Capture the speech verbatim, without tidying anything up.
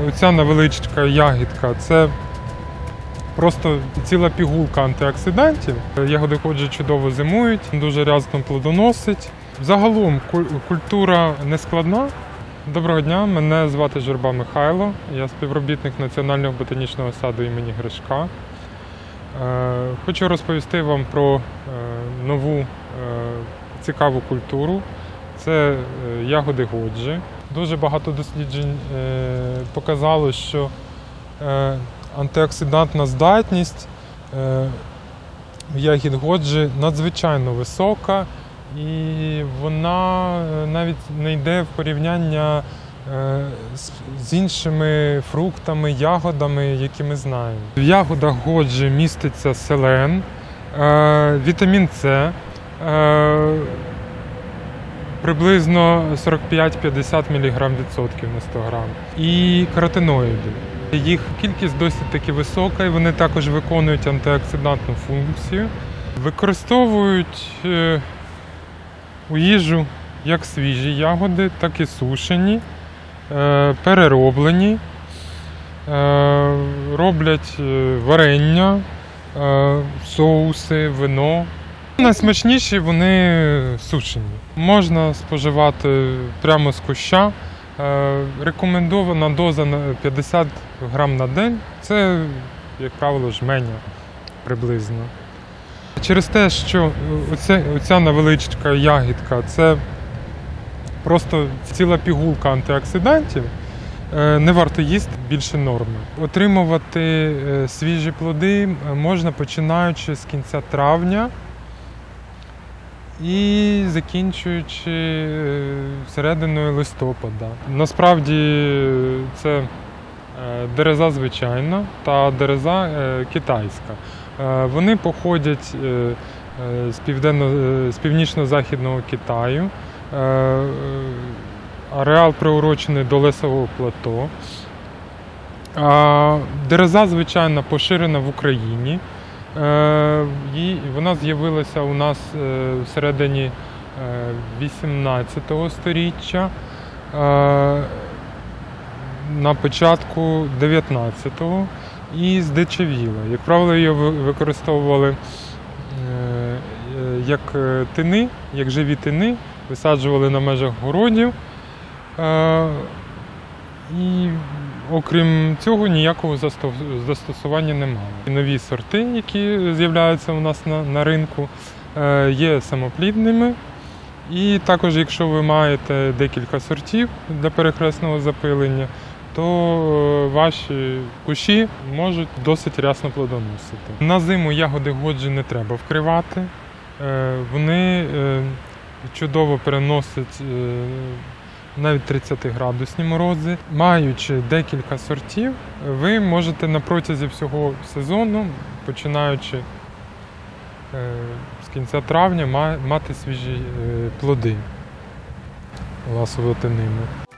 Оця невеличка ягідка – це просто ціла пігулка антиоксидантів. Ягоди ходжі чудово зимують, дуже рясно плодоносить. Загалом культура не складна. Доброго дня, мене звати Журба Михайло, я співробітник Національного ботанічного саду імені Гришка. Хочу розповісти вам про нову цікаву культуру. Це ягоди годжі. Дуже багато досліджень показало, що антиоксидантна здатність ягід годжі надзвичайно висока, і вона навіть не йде в порівняння з іншими фруктами, ягодами, які ми знаємо. В ягодах годжі міститься селен, вітамін С, приблизно сорок п'ять - п'ятдесят міліграм відсотків на сто грам, і каротиноїди. Їх кількість досить таки висока, і вони також виконують антиоксидантну функцію. Використовують у їжу як свіжі ягоди, так і сушені, перероблені, роблять варення, соуси, вино. Найсмачніші вони сушені. Можна споживати прямо з куща. Рекомендована доза п'ятдесят грам на день. Це, як правило, жменя приблизно. Через те, що оця, оця невеличка ягідка – це просто ціла пігулка антиоксидантів, не варто їсти більше норми. Отримувати свіжі плоди можна починаючи з кінця травня і закінчуючи серединою листопада. Насправді це дереза звичайна та дереза китайська. Вони походять з, південно, з північно-західного Китаю. Ареал приурочений до лісового плато. Дереза, звичайно, поширена в Україні. Вона з'явилася у нас в середині вісімнадцятого сторіччя, на початку дев'ятнадцятого і здичавіла. Як правило, її використовували як тини, як живі тини, висаджували на межах городів. І окрім цього, ніякого застосування немає. Нові сорти, які з'являються у нас на, на ринку, є самоплідними. І також, якщо ви маєте декілька сортів для перехресного запилення, то ваші кущі можуть досить рясно плодоносити. На зиму ягоди годжі не треба вкривати. Вони чудово переносять навіть тридцятиградусні морози. Маючи декілька сортів, ви можете на протязі всього сезону, починаючи з кінця травня, мати свіжі плоди ласувати ними.